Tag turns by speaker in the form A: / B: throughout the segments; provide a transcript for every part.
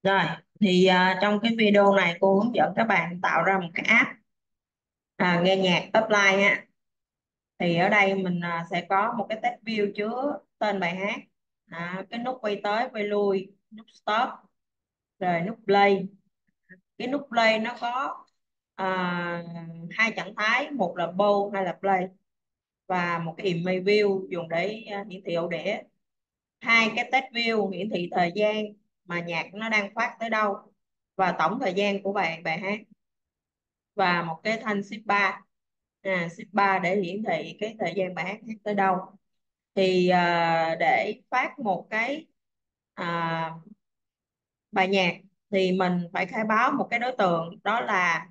A: Rồi, thì trong cái video này cô hướng dẫn các bạn tạo ra một cái app nghe nhạc offline ha. Thì ở đây mình sẽ có một cái tab view chứa tên bài hát, cái nút quay tới quay lui, nút stop, rồi nút play. Cái nút play nó có à, hai trạng thái, một là pause hay là play, và một cái image view dùng để hiển thị ổ đĩa. Hai cái tab view hiển thị thời gian mà nhạc nó đang phát tới đâu và tổng thời gian của bài bài hát, và một cái thanh ship bar, ship bar để hiển thị cái thời gian bài hát hát tới đâu. Thì để phát một cái à, bài nhạc thì mình phải khai báo một cái đối tượng, đó là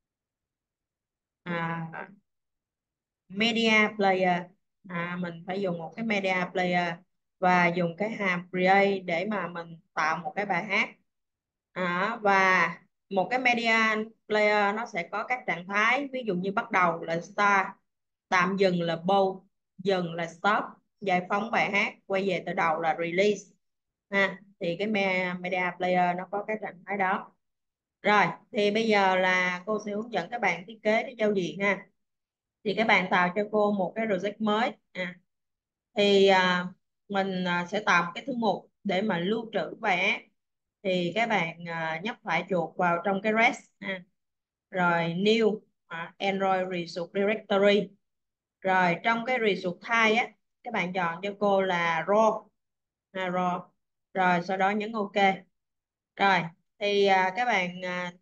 A: à, media player. Mình phải dùng một cái media player và dùng cái hàm create để mà mình tạo một cái bài hát. Và một cái media player nó sẽ có các trạng thái, ví dụ như bắt đầu là start, tạm dừng là pause, dừng là stop, giải phóng bài hát, quay về từ đầu là release thì cái media player nó có các trạng thái đó. Rồi, thì bây giờ là cô sẽ hướng dẫn các bạn thiết kế cái giao diện ha. Thì các bạn tạo cho cô một cái project mới. Thì mình sẽ tạo một cái thư mục để mà lưu trữ bài hát. Thì các bạn nhấp phải chuột vào trong cái res, rồi new Android Result Directory. Rồi trong cái result type các bạn chọn cho cô là raw, raw. Rồi sau đó nhấn OK. Rồi thì các bạn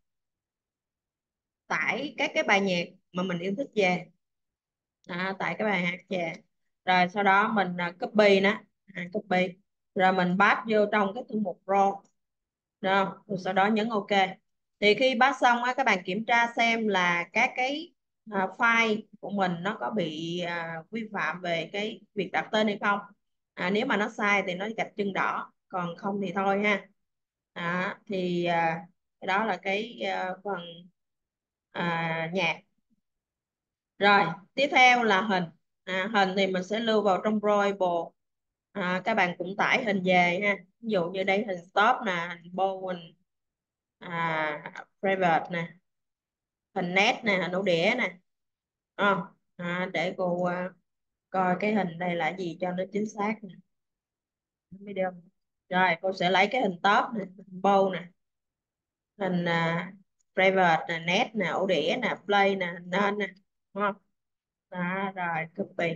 A: tải các cái bài nhạc mà mình yêu thích về, tải cái bài hát về. Rồi sau đó mình copy nó, copy, rồi mình paste vô trong cái thư mục raw. Rồi sau đó nhấn OK. Thì khi paste xong các bạn kiểm tra xem là các cái file của mình nó có bị vi phạm về cái việc đặt tên hay không. Nếu mà nó sai thì nó gạch chân đỏ, còn không thì thôi ha. Thì cái đó là cái phần nhạc. Rồi tiếp theo là hình. Hình thì mình sẽ lưu vào trong Drawable. Các bạn cũng tải hình về ha, ví dụ như đây hình stop nè, hình bow, hình private nè, hình nét nè, hình ổ đĩa nè. Để cô coi cái hình đây là gì cho nó chính xác nè. Video. Rồi cô sẽ lấy cái hình top nè, hình bow nè, hình private nè, nét nè, ổ đĩa nè, play nè, hình nền nè, đúng không? Rồi copy.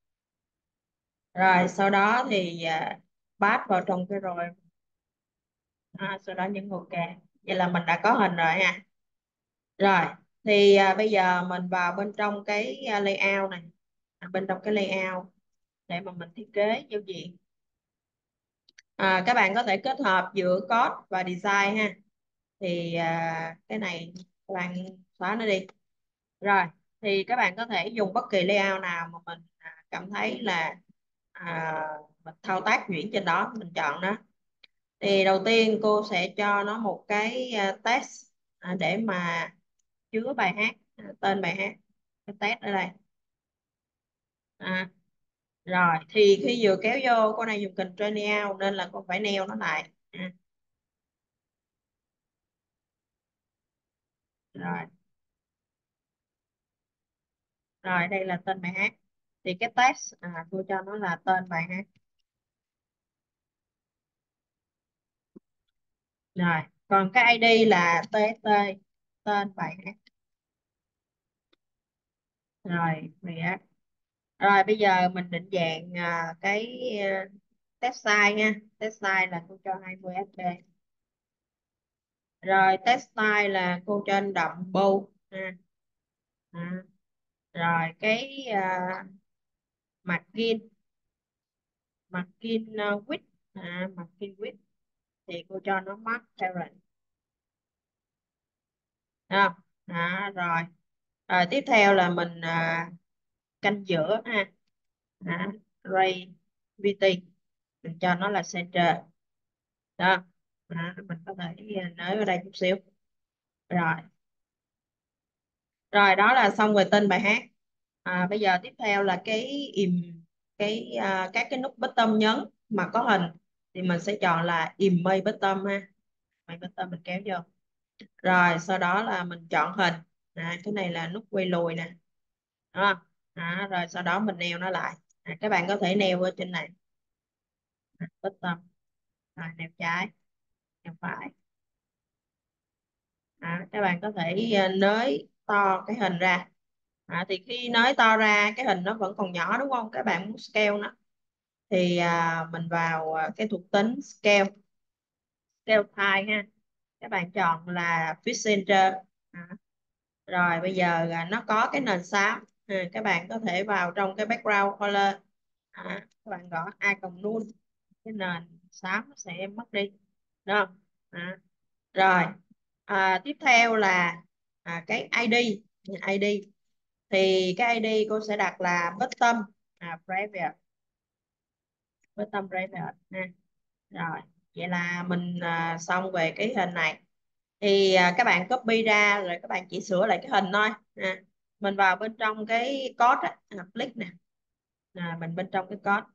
A: Rồi sau đó thì paste vào trong cái rồi, sau đó nhấn OK. Vậy là mình đã có hình rồi ha. Rồi thì bây giờ mình vào bên trong cái layout này, bên trong cái layout để mà mình thiết kế giao diện. Các bạn có thể kết hợp giữa code và design ha. Thì cái này các bạn xóa nó đi. Rồi thì các bạn có thể dùng bất kỳ layout nào mà mình cảm thấy là à, mình thao tác nhuyễn trên đó, mình chọn đó. Thì đầu tiên cô sẽ cho nó một cái text để mà chứa bài hát, tên bài hát, cái text ở đây. à, Rồi thì khi vừa kéo vô, con này dùng Ctrl neo nên là con phải neo nó lại. Rồi, rồi đây là tên bài hát. Thì cái text tôi cho nó là tên bài hát. Rồi còn cái ID là TT, tên bài hát. Rồi React. Rồi bây giờ mình định dạng cái text size nha. Text size là tôi cho 20 SB. Rồi text style là cô cho anh đậm bold à. Rồi cái margin, width, margin width thì cô cho nó mark parent. Không? Rồi. Rồi tiếp theo là mình canh giữa ha. Ray VT mình cho nó là center đó. Mình có thể nới ở đây chút xíu. Rồi, rồi đó là xong về tên bài hát. Bây giờ tiếp theo là cái các cái nút bottom nhấn mà có hình thì mình sẽ chọn là image bottom ha. Mày bottom mình kéo vô. Rồi sau đó là mình chọn hình. Cái này là nút quay lùi nè, đúng không? Rồi sau đó mình neo nó lại. Các bạn có thể neo ở trên này. Bottom. Rồi neo trái, neo phải. Các bạn có thể nới to cái hình ra. Thì khi nới to ra cái hình nó vẫn còn nhỏ, đúng không? Các bạn muốn scale nó thì mình vào cái thuộc tính scale, scale type ha. Các bạn chọn là Fit Center. à, Rồi bây giờ nó có cái nền xám. Các bạn có thể vào trong cái background color. Các bạn gõ icon null, cái nền xám nó sẽ mất đi, đúng không? Rồi tiếp theo là cái ID. ID thì cái ID cô sẽ đặt là bottom private, bottom private ha. Rồi vậy là mình xong về cái hình này. Thì các bạn copy ra rồi các bạn chỉ sửa lại cái hình thôi. Mình vào bên trong cái code á, click nè. Mình bên trong cái code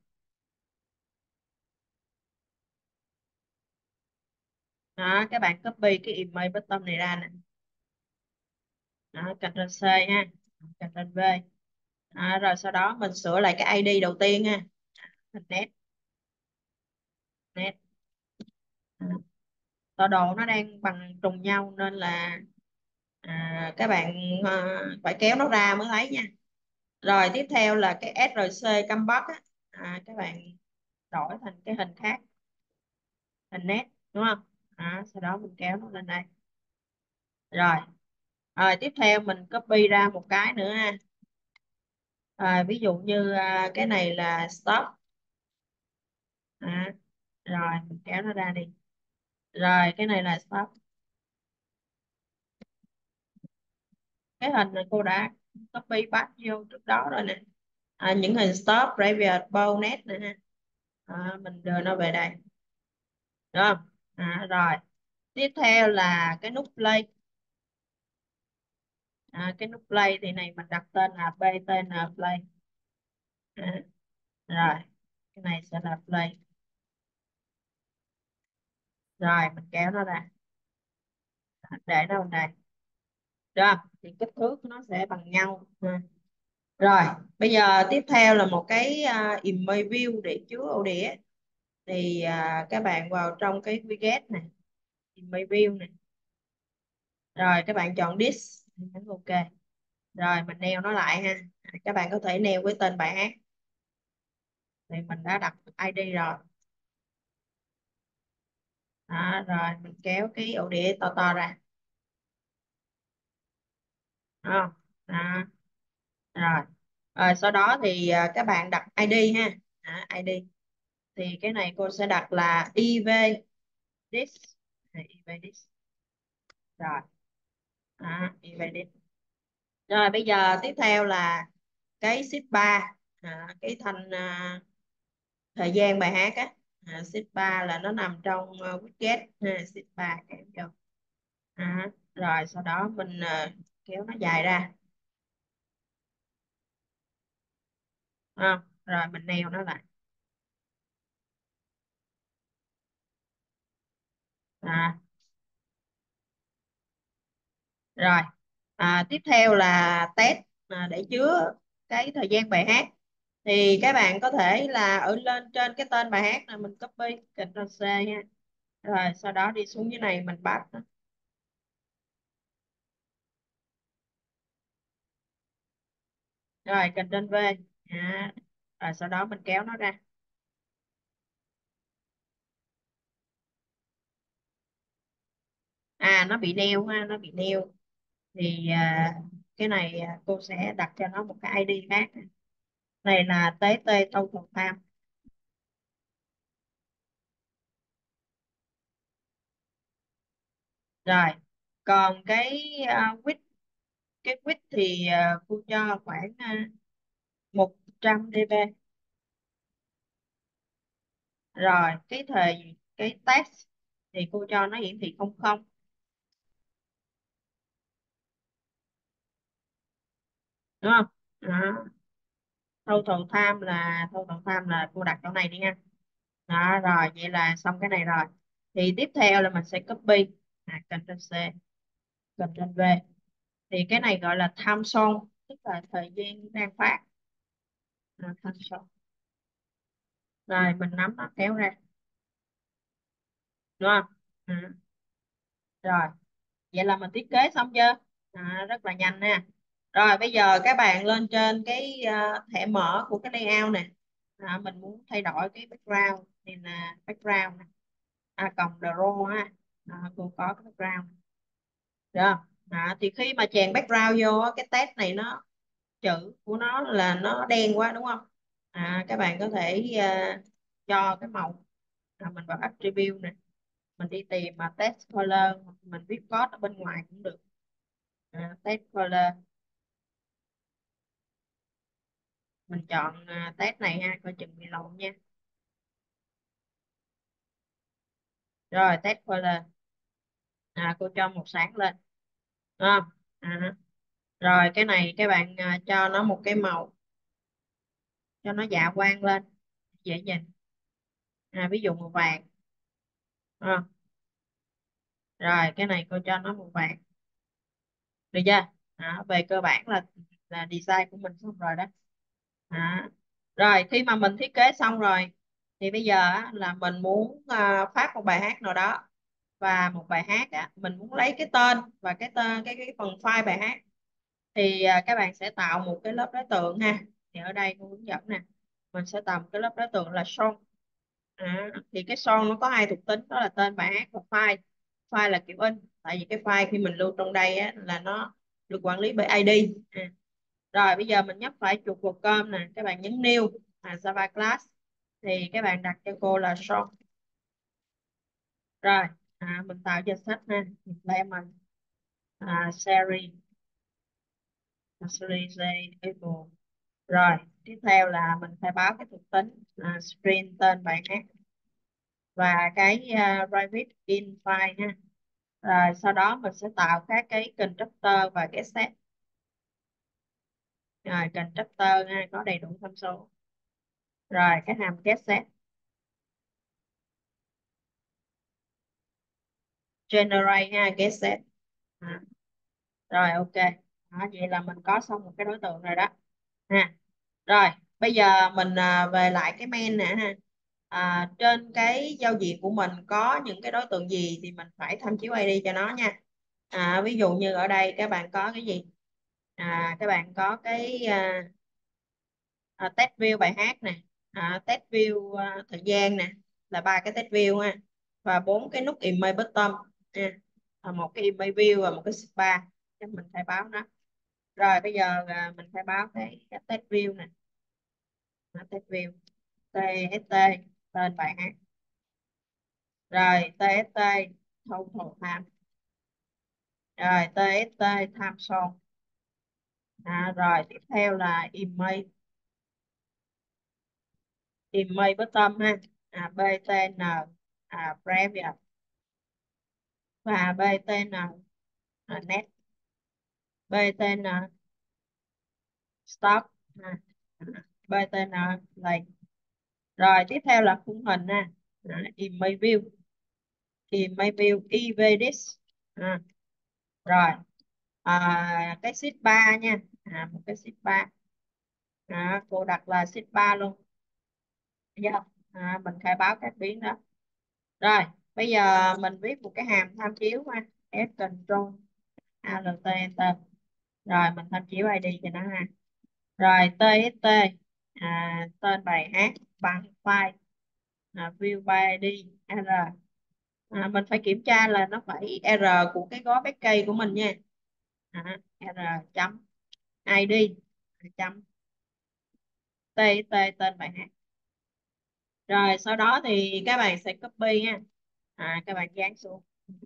A: đó, các bạn copy cái image bottom này ra nè. Đó, Ctrl C ha, Ctrl V. Rồi sau đó mình sửa lại cái ID đầu tiên ha, hình nét. Nét. à, Tọa độ nó đang bằng trùng nhau nên là các bạn phải kéo nó ra mới thấy nha. Rồi tiếp theo là cái SRC Compass á. Các bạn đổi thành cái hình khác, hình nét, đúng không? Sau đó mình kéo nó lên đây. Rồi tiếp theo mình copy ra một cái nữa ha. Ví dụ như cái này là stop. à, Rồi mình kéo nó ra đi. Rồi cái này là stop. Cái hình này cô đã copy bắt vô trước đó rồi nè. Những hình stop, preview, bold, net nữa ha. Mình đưa nó về đây, được không? Rồi tiếp theo là cái nút play. Cái nút play thì này mình đặt tên là btn play. à, Rồi cái này sẽ là play. Rồi mình kéo nó ra, để nó bên đây, được không? Thì kích thước nó sẽ bằng nhau. Rồi bây giờ tiếp theo là một cái image view để chứa ổ đĩa. Thì các bạn vào trong cái widget này, image view này. Rồi các bạn chọn disk, nhấn ok. Rồi mình neo nó lại ha. Các bạn có thể neo với tên bài hát, thì mình đã đặt ID rồi. Rồi mình kéo cái ổ đĩa to to ra. Đúng không? Đó. Rồi. Sau đó thì các bạn đặt ID ha. ID thì cái này cô sẽ đặt là IV disk. IV disk. Rồi. IV disk. Rồi bây giờ tiếp theo là cái ship 3, cái thanh thời gian bài hát á. Ship 3 là nó nằm trong widget ha. Ship 3 kéo vô. Rồi sau đó mình kéo nó dài ra. Rồi mình neo nó lại. à, Rồi tiếp theo là test để chứa cái thời gian bài hát. Thì các bạn có thể là ở lên trên cái tên bài hát là mình copy Ctrl C ha. Rồi sau đó đi xuống dưới này mình bắt nó. Rồi Ctrl V. Rồi sau đó mình kéo nó ra. Nó bị neo ha, nó bị neo. Thì cái này cô sẽ đặt cho nó một cái ID khác. Này là TT Total Time. Rồi còn cái width, cái width thì cô cho khoảng 100 dB. Rồi cái text thì cô cho nó hiển thị 00. Đúng không? Đó. Total time là cô đặt chỗ này đi nha. Đó rồi vậy là xong cái này rồi. Thì tiếp theo là mình sẽ copy, Ctrl C, Ctrl V. Thì cái này gọi là time zone, tức là thời gian đang phát, time zone. Rồi mình nắm nó kéo ra, đúng không? À, rồi vậy là mình thiết kế xong chưa? Rất là nhanh nè. Rồi bây giờ các bạn lên trên cái thẻ mở của cái layout nè. Mình muốn thay đổi cái background thì là background nè. Cộng draw ha. Cô có cái background được không? Thì khi mà chèn background vô á, cái text này nó, chữ của nó là nó đen quá đúng không? Các bạn có thể cho cái màu. Mình vào attribute nè, mình đi tìm mà text color, mình viết code ở bên ngoài cũng được. Text color, mình chọn text này ha, coi chừng bị lộn nha. Rồi text color, cô cho màu sáng lên, đúng không? Rồi cái này các bạn cho nó một cái màu, cho nó dạ quang lên, dễ nhìn. Ví dụ màu vàng, đúng không? Rồi cái này cô cho nó màu vàng, được chưa? Về cơ bản là design của mình xong rồi đó. à, Rồi khi mà mình thiết kế xong rồi thì bây giờ á, là mình muốn phát một bài hát nào đó, và một bài hát á, mình muốn lấy cái tên và cái tên cái phần file bài hát. Thì các bạn sẽ tạo một cái lớp đối tượng ha. Thì ở đây cô hướng dẫn nè, mình sẽ tạo một cái lớp đối tượng là song. Thì cái song nó có hai thuộc tính, đó là tên bài hát và file. File là kiểu in, tại vì cái file khi mình lưu trong đây á, là nó được quản lý bởi ID. Rồi bây giờ mình nhấp phải chuột vào com nè, các bạn nhấn new, Java class, thì các bạn đặt cho cô là song. Rồi mình tạo cho sách ha, lemon, series, series able. Rồi tiếp theo là mình phải báo cái thuộc tính string tên bài hát và cái private in file ha. Rồi sau đó mình sẽ tạo các cái constructor và cái set. Rồi constructor ha, có đầy đủ tham số. Rồi cái hàm get set, generate ha, get set. À, Rồi ok. Vậy là mình có xong một cái đối tượng rồi đó ha. Rồi bây giờ mình về lại cái main nè ha. Trên cái giao diện của mình có những cái đối tượng gì thì mình phải tham chiếu ID cho nó nha. Ví dụ như ở đây các bạn có cái gì? Các bạn có cái test view bài hát nè, test view thời gian nè, là ba cái test view ha, và bốn cái nút email bottom ha. Một cái email view và một cái spa, cho mình phải báo nó. Rồi bây giờ mình phải báo cái test view nè. Test view TST, tên bài hát. Rồi TST total time. Rồi TST time zone. Rồi tiếp theo là email, email bottom ha. BTN, previous, và BTN net, BTN stop, ha. BTN play. Rồi tiếp theo là khung hình ha. Image view, image view EVDIS. Rồi cái sheet 3 nha, một cái sheet 3. Cô đặt là sheet 3 luôn. Thấy chưa? Mình khai báo các biến đó. Rồi bây giờ mình viết một cái hàm tham chiếu ha. F control Alt Enter. Rồi mình tham chiếu ID cho nó ha. Rồi TXT, tên bài hát bằng file, view by ID R. Mình phải kiểm tra là nó phải R của cái gói package của mình nha. R chấm ID chấm TXT, tên bài hát. Rồi sau đó thì các bạn sẽ copy nha. Các bạn dán xuống.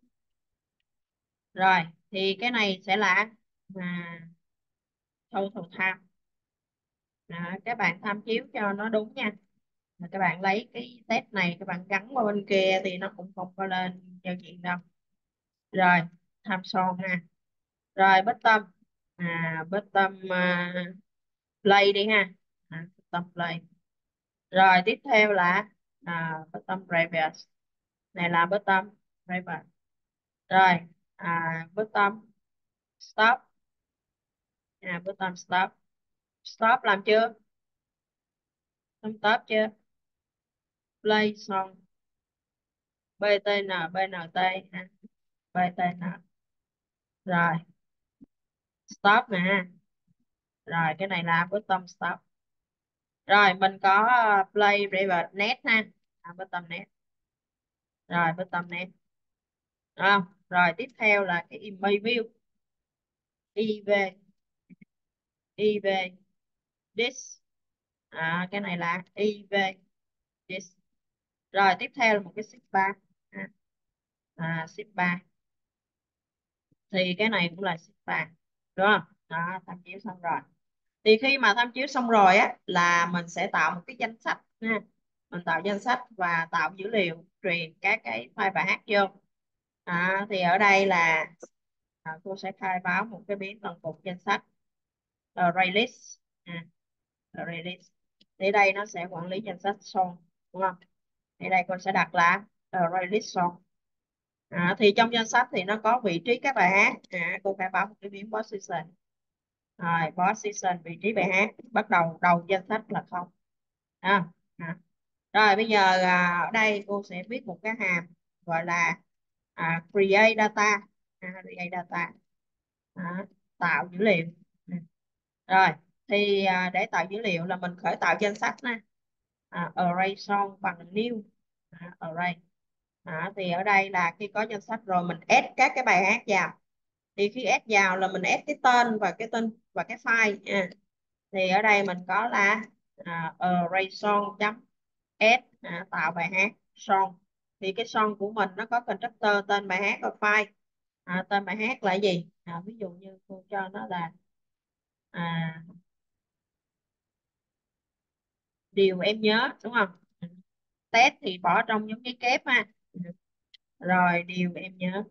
A: Rồi thì cái này sẽ là à, total time. Các bạn tham chiếu cho nó đúng nha. Các bạn lấy cái test này các bạn gắn qua bên kia thì nó cũng không có lên giao diện đâu. Rồi tham son ha. Rồi bottom, bottom play đi ha. Bottom play. Rồi tiếp theo là bottom previous. Này là bottom private. Rồi, bottom stop. Bottom stop. Stop làm chưa? Xong stop chưa? Play song. BTN BNT ha. BTN. Rồi, stop nè. Rồi cái này là bottom stop. Rồi mình có play private net ha. Bottom net. Rồi bottom net. Đúng không? Rồi tiếp theo là cái image view. IV. IV. This. Cái này là IV. This. Rồi tiếp theo là một cái shift bar. Shift bar. Thì cái này cũng là shift bar. Đúng không? Đó, tham chiếu xong rồi. Thì khi mà tham chiếu xong rồi á là mình sẽ tạo một cái danh sách ha. Mình tạo danh sách và tạo dữ liệu truyền các cái file bài hát vô. Thì ở đây là cô sẽ khai báo một cái biến tần cục danh sách array list. Array list thì đây nó sẽ quản lý danh sách song, đúng không? Thì đây con sẽ đặt là array list song. Thì trong danh sách thì nó có vị trí các bài hát. Cô khai báo một cái biến position. Rồi position vị trí bài hát bắt đầu đầu danh sách là không. à, à. Rồi bây giờ ở đây cô sẽ viết một cái hàm gọi là create data. Create data. Tạo dữ liệu. Ừ. Rồi thì để tạo dữ liệu là mình khởi tạo danh sách nè. Array song bằng new. Array. Thì ở đây là khi có danh sách rồi mình add các cái bài hát vào. Thì khi add vào là mình add cái tên và cái file. Thì ở đây mình có là array song chấm add tạo bài hát song. Thì cái song của mình nó có constructor tên bài hát và file. Tên bài hát là gì? Ví dụ như cô cho nó là à, điều em nhớ, đúng không? Test thì bỏ trong giống cái kép ha. Rồi điều em nhớ.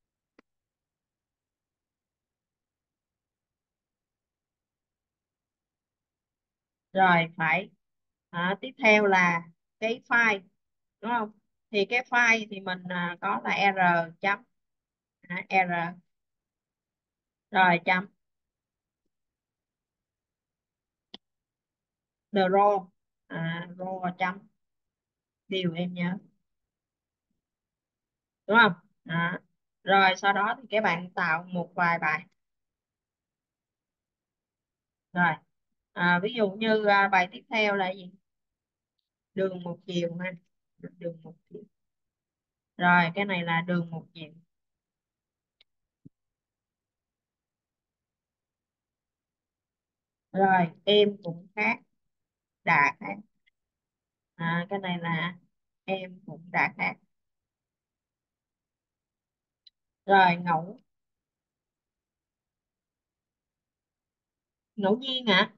A: Rồi phải tiếp theo là cái file, đúng không? Thì cái file thì mình có là r chấm r. Rồi chấm the raw. Raw chấm điều em nhớ, đúng không? Đó. Rồi sau đó thì các bạn tạo một vài bài. Rồi ví dụ như bài tiếp theo là gì? Đường một chiều ha. Đường một chiều. Rồi cái này là đường một chiều. Rồi em cũng khác, đã khác. Cái này là em cũng đã khác. Rồi ngẫu nhiên hả?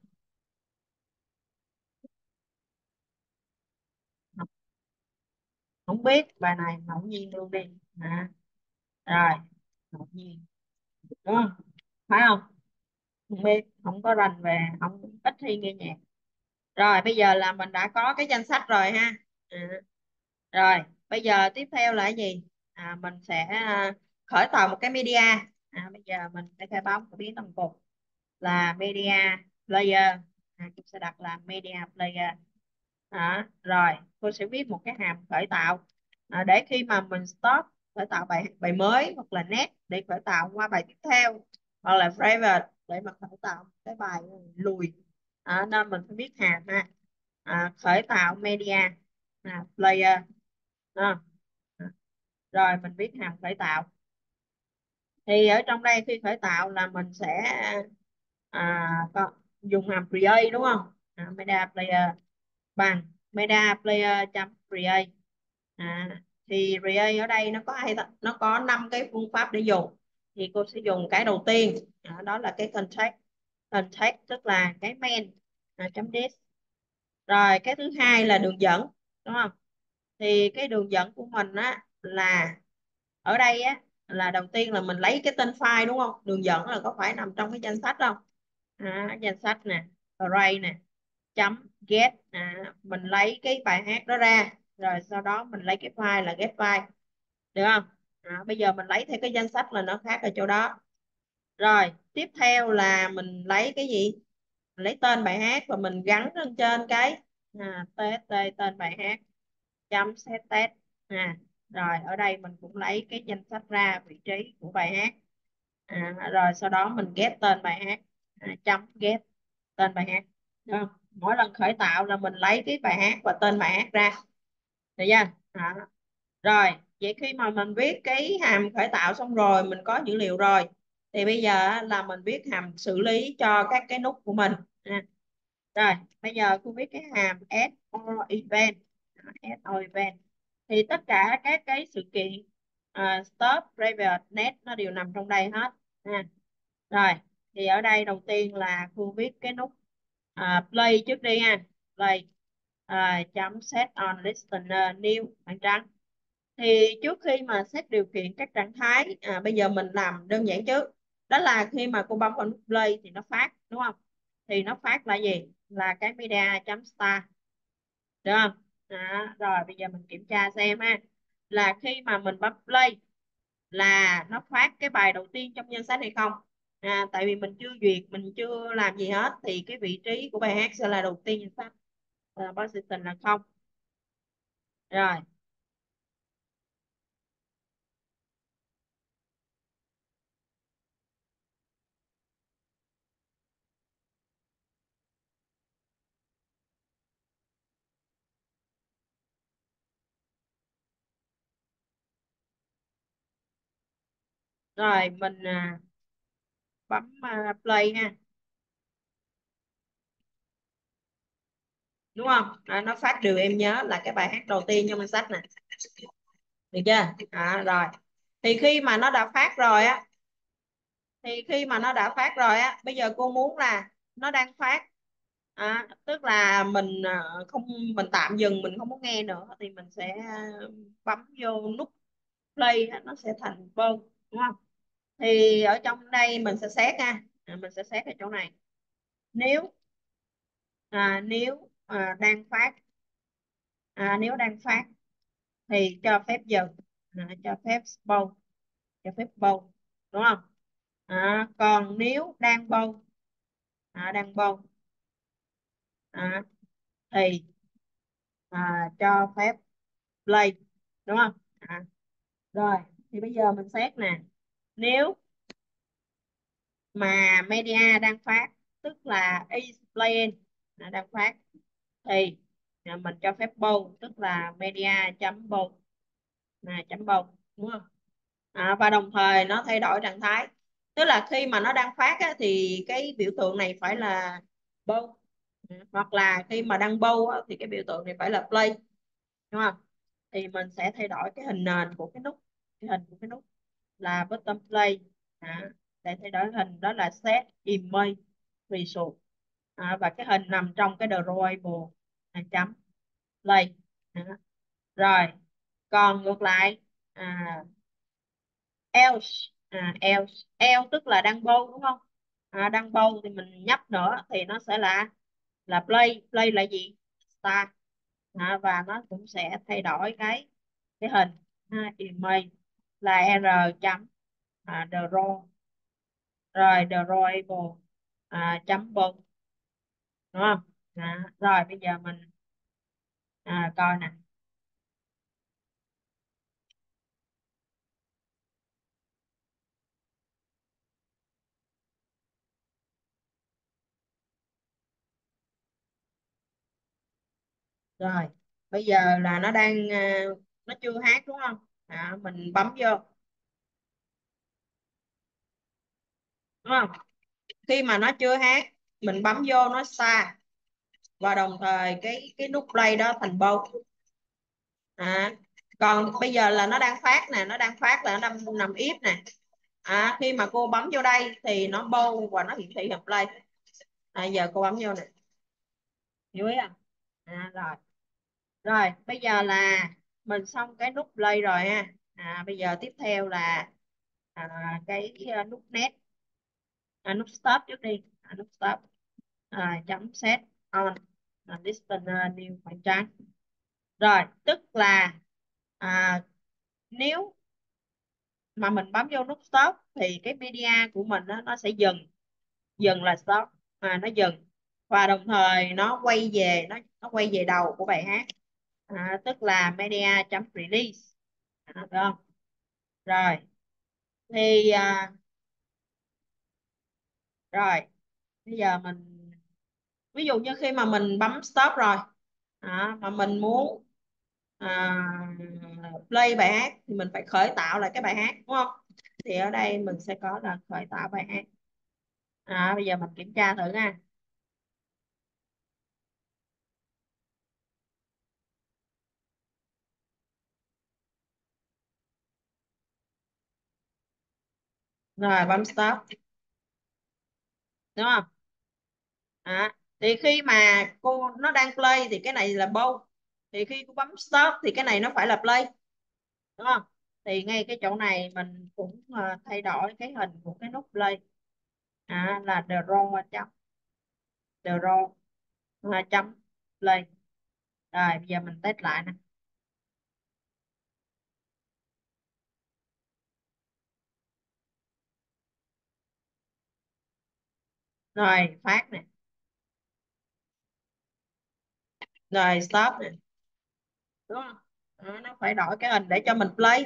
A: Không biết, bài này ngẫu nhiên luôn đi. Rồi ngẫu nhiên, đúng không? Phải không? Không biết, không có rành về, không ít khi nghe nhạc. Rồi bây giờ là mình đã có cái danh sách rồi ha. Rồi bây giờ tiếp theo là cái gì? Mình sẽ khởi tạo một cái media. Bây giờ mình sẽ khai báo một cái biến tầng cục là media player. Chúng sẽ đặt là media player. Rồi tôi sẽ viết một cái hàm khởi tạo để khi mà mình stop khởi tạo bài bài mới hoặc là net để khởi tạo qua bài tiếp theo, hoặc là private để mà khởi tạo cái bài lùi. Nên mình phải viết hàm ha. Khởi tạo media player. À, Rồi mình viết hàm khởi tạo. Thì ở trong đây khi khởi tạo là mình sẽ dùng hàm create, đúng không? Media player bằng media player chấm create. Thì create ở đây nó có nó có 5 cái phương pháp để dùng. Thì cô sẽ dùng cái đầu tiên, đó là cái context. Context tức là cái main chấm this. Rồi cái thứ hai là đường dẫn, đúng không? Thì cái đường dẫn của mình á là ở đây á là đầu tiên là mình lấy cái tên file, đúng không? Đường dẫn là có phải nằm trong cái danh sách không? Danh sách nè, array nè, chấm get. Mình lấy cái bài hát đó ra, rồi sau đó mình lấy cái file là get file. được không? Bây giờ mình lấy theo cái danh sách là nó khác ở chỗ đó. Rồi tiếp theo là mình lấy cái gì? Mình lấy tên bài hát và mình gắn lên trên cái tên bài hát chấm set test. Rồi ở đây mình cũng lấy cái danh sách ra vị trí của bài hát. Rồi sau đó mình ghép tên bài hát, chấm ghép tên bài hát. Được không? Mỗi lần khởi tạo là mình lấy cái bài hát và tên bài hát ra, được chưa? Rồi vậy khi mà mình viết cái hàm khởi tạo xong rồi, mình có dữ liệu rồi, thì bây giờ á, là mình viết hàm xử lý cho các cái nút của mình. Rồi bây giờ cô viết cái hàm SO event. SO event thì tất cả các cái sự kiện stop private net nó đều nằm trong đây hết. Rồi thì ở đây đầu tiên là cô viết cái nút play trước đi ha. Play chấm set on listener new bằng trắng. Thì trước khi mà set điều kiện các trạng thái, bây giờ mình làm đơn giản trước. Đó là khi mà cô bấm vào nút play thì nó phát, đúng không? Thì nó phát là gì? Là cái media chấm star, được không? Rồi bây giờ mình kiểm tra xem ha, là khi mà mình bấm play là nó phát cái bài đầu tiên trong danh sách hay không. Tại vì mình chưa duyệt, mình chưa làm gì hết, thì cái vị trí của bài hát sẽ là đầu tiên danh sách. Position là không. Rồi rồi mình bấm play ha, đúng không? Nó phát điều em nhớ là cái bài hát đầu tiên trong danh sách nè, được chưa? Rồi thì khi mà nó đã phát rồi á, bây giờ cô muốn là nó đang phát, tức là mình không, mình tạm dừng, mình không muốn nghe nữa, thì mình sẽ bấm vô nút play á, nó sẽ thành bông, đúng không? Thì ở trong đây mình sẽ xét nha, mình sẽ xét ở chỗ này. Nếu đang phát, nếu đang phát thì cho phép dừng, cho phép bông, cho phép bông, đúng không? Còn nếu đang bông, đang bông, à, thì cho phép play, đúng không? Rồi thì bây giờ mình xét nè, nếu mà media đang phát, tức là is playing, đang phát, thì mình cho phép bold, tức là media chấm bold, chấm bold, đúng không? Và đồng thời nó thay đổi trạng thái, tức là khi mà nó đang phát á, thì cái biểu tượng này phải là bold. Hoặc là khi mà đang bold á, thì cái biểu tượng này phải là play, đúng không? Thì mình sẽ thay đổi cái hình nền của cái nút, cái hình của cái nút là bottom play, để thay đổi hình đó là set image visual, và cái hình nằm trong cái drawable chấm play. Rồi còn ngược lại, else, else tức là đang bold, đúng không? Đang bold thì mình nhấp nữa thì nó sẽ là play. Play là gì? Star. Và nó cũng sẽ thay đổi cái hình, image là r chấm draw, rồi drawable chấm bold, đúng không? Rồi bây giờ mình coi nè. Rồi bây giờ là nó đang nó chưa hát, đúng không? Mình bấm vô, đúng không? Khi mà nó chưa hát, mình bấm vô nó xa, và đồng thời cái nút play đó thành bold. à, Còn bây giờ là nó đang phát nè, nó đang phát là nó nằm if nè. Khi mà cô bấm vô đây thì nó bold và nó hiển thị hợp play. Giờ cô bấm vô nè, hiểu ý không? Rồi rồi bây giờ là mình xong cái nút play rồi ha. Bây giờ tiếp theo là cái nút net, nút stop trước đi, nút stop, chấm set on listener new khoảng trắng. Rồi tức là nếu mà mình bấm vô nút stop thì cái media của mình nó sẽ dừng. Dừng là stop, nó dừng. Và đồng thời nó quay về, nó quay về đầu của bài hát, tức là media chấm release. Được không? Rồi thì rồi bây giờ mình, ví dụ như khi mà mình bấm stop rồi, mà mình muốn à, play bài hát thì mình phải khởi tạo lại cái bài hát, đúng không? Thì ở đây mình sẽ có là khởi tạo bài hát. Bây giờ mình kiểm tra thử nha. Rồi bấm stop, đúng không? Thì khi mà cô nó đang play thì cái này là pause, thì khi cô bấm stop thì cái này nó phải là play, đúng không? Thì ngay cái chỗ này mình cũng thay đổi cái hình của cái nút play, là draw chấm, draw chấm play. Rồi bây giờ mình test lại nè. Rồi phát nè. Rồi stop nè, đúng không? Nó phải đổi cái hình để cho mình play,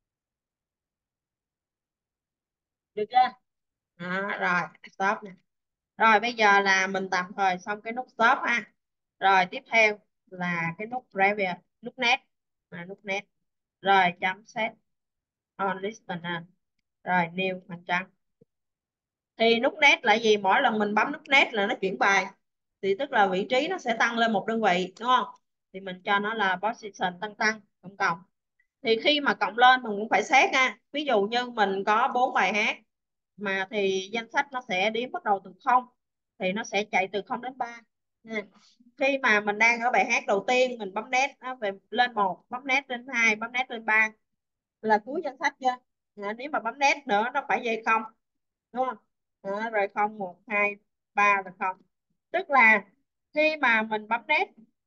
A: được chưa? Rồi stop nè. Rồi bây giờ là mình tạm thời xong cái nút stop ha. Rồi tiếp theo là cái nút preview, nút net, nút net. Rồi chấm set on listener. Rồi new phần trắng. Thì nút net là gì? Mỗi lần mình bấm nút net là nó chuyển bài, thì tức là vị trí nó sẽ tăng lên một đơn vị, đúng không? Thì mình cho nó là position tăng tăng cộng cộng. Thì khi mà cộng lên mình cũng phải xét nha, ví dụ như mình có 4 bài hát mà thì danh sách nó sẽ đếm bắt đầu từ không, thì nó sẽ chạy từ 0 đến 3. Nha. Khi mà mình đang ở bài hát đầu tiên mình bấm nét nó về lên một, bấm nét lên hai, bấm nét lên ba là cuối danh sách chưa? Nếu mà bấm nét nữa nó phải về không, đúng không? Rồi không, một hai ba là không, tức là khi mà mình bấm nét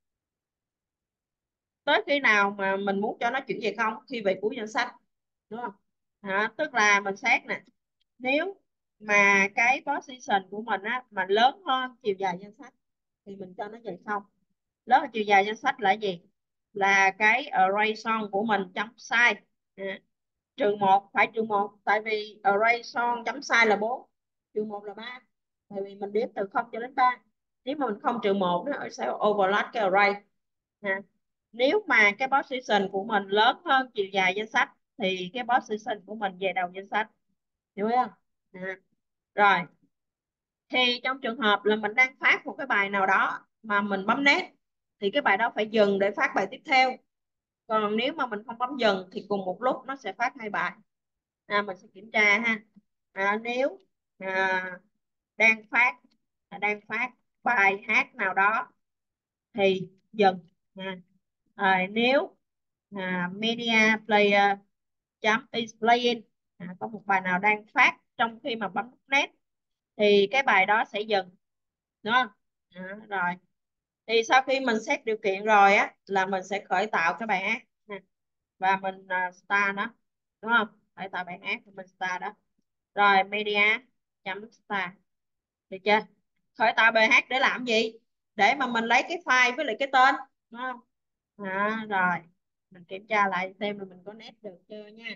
A: tới khi nào mà mình muốn cho nó chuyển về không, khi về cuối danh sách, đúng không? Tức là mình xét nè, nếu mà cái position của mình mà lớn hơn chiều dài danh sách thì mình cho nó về không. Lớn hơn chiều dài danh sách là gì? Là cái array song của mình chấm size, -1, phải -1, tại vì array son chấm size là 4, -1 là 3, tại vì mình đếm từ 0 cho đến 3. Nếu mà mình không -1 nó sẽ overload cái array. Nè. Nếu mà cái position của mình lớn hơn chiều dài danh sách thì cái position của mình về đầu danh sách, hiểu không? Rồi thì trong trường hợp là mình đang phát một cái bài nào đó mà mình bấm nét thì cái bài đó phải dừng để phát bài tiếp theo. Còn nếu mà mình không bấm dừng thì cùng một lúc nó sẽ phát 2 bài. Mình sẽ kiểm tra ha. Nếu à, đang phát đang phát bài hát nào đó thì dừng. Nếu media player chấm is playing, có một bài nào đang phát trong khi mà bấm nút net thì cái bài đó sẽ dừng, đúng không? Rồi thì sau khi mình xét điều kiện rồi là mình sẽ khởi tạo cái bài hát nè, và mình start nó, đúng không? Khởi tạo bài hát của mình start đó. Rồi media chấm start, được chưa? Khởi tạo bài hát để làm gì? Để mà mình lấy cái file với lại cái tên, đúng không? Rồi mình kiểm tra lại xem là mình có nét được chưa nha.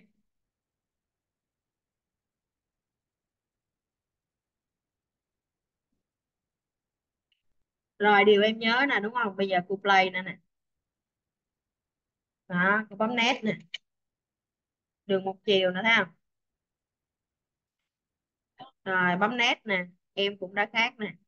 A: Rồi điều em nhớ nè, đúng không? Bây giờ cô play nè nè. Cô bấm nét nè, đường một chiều nữa thấy không? Rồi bấm nét nè, em cũng đã khác nè,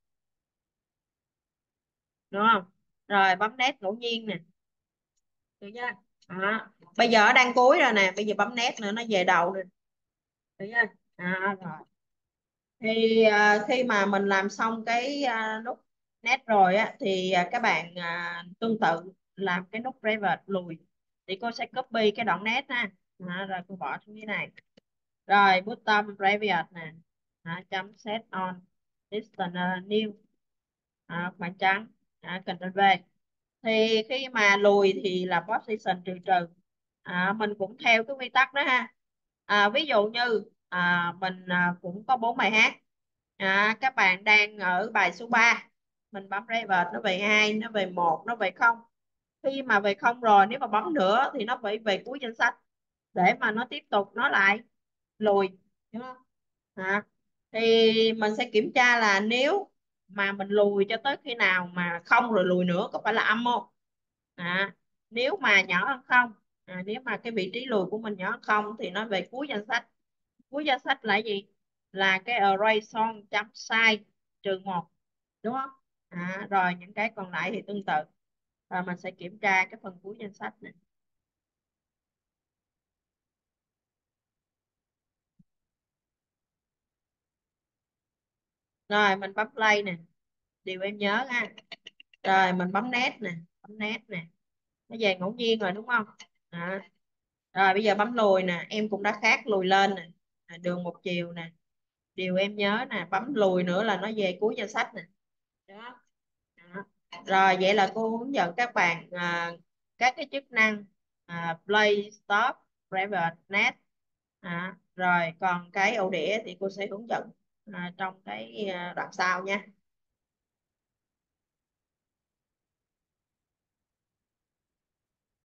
A: đúng không? Rồi bấm nét ngẫu nhiên nè, được chưa? Bây giờ đang cuối rồi nè, bây giờ bấm nét nữa nó về đầu nè, được chưa? Rồi thì khi mà mình làm xong cái nút nét rồi thì các bạn tương tự làm cái nút revert lùi, thì cô sẽ copy cái đoạn nét ha. Rồi cô bỏ xuống dưới này. Rồi bottom revert nè, chấm set on listener new, khoảng trắng, Ctrl V. Thì khi mà lùi thì là position trừ trừ, mình cũng theo cái quy tắc đó ha. Ví dụ như mình cũng có 4 bài hát. Các bạn đang ở bài số 3, mình bấm reverse nó về 2, nó về 1, nó về không. Khi mà về không rồi, nếu mà bấm nữa thì nó phải về cuối danh sách để mà nó tiếp tục nó lại lùi, đúng không? Hả? Thì mình sẽ kiểm tra là nếu mà mình lùi cho tới khi nào mà không rồi lùi nữa có phải là âm không. à, Nếu mà nhỏ hơn không, nếu mà cái vị trí lùi của mình nhỏ hơn không thì nó về cuối danh sách. Cuối danh sách là gì? Là cái array son chấm size -1, đúng không? Rồi những cái còn lại thì tương tự, và mình sẽ kiểm tra cái phần cuối danh sách này. Rồi mình bấm play nè, điều em nhớ ha. Rồi mình bấm next nè, bấm next nè, nó về ngẫu nhiên rồi đúng không? Đó. Rồi bây giờ bấm lùi nè, em cũng đã khác lùi lên nè, đường một chiều nè, điều em nhớ nè, bấm lùi nữa là nó về cuối danh sách nè. Đó. Đó. Rồi vậy là cô hướng dẫn các bạn các cái chức năng play, stop, reverse, next. Rồi còn cái ổ đĩa thì cô sẽ hướng dẫn trong cái đoạn sau nha.